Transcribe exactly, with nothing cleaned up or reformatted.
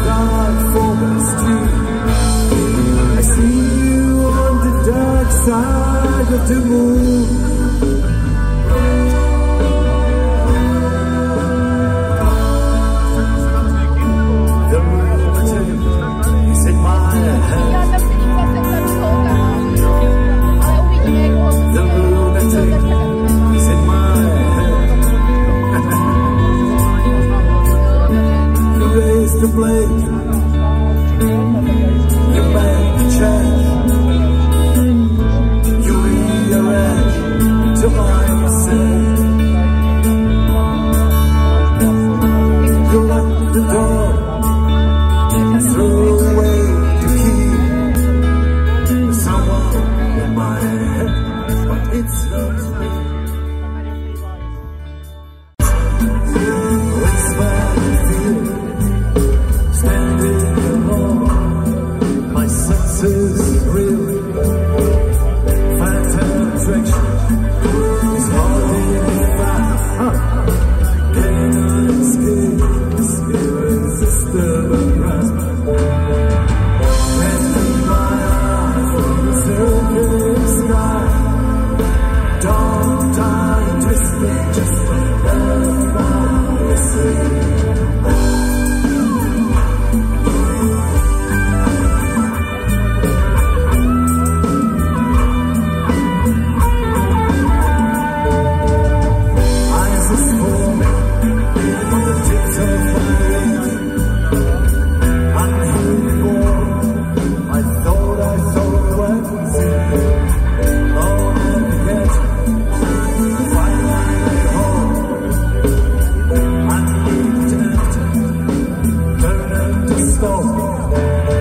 dark forest street. I see you on the dark side of the moon. The lunatic is in my head. The lunatic is in my head. You raise the blade, you make the change, you rearrange to my mistake. You lock the door, throw away the key. There's someone in my head, but it's not me. Stone.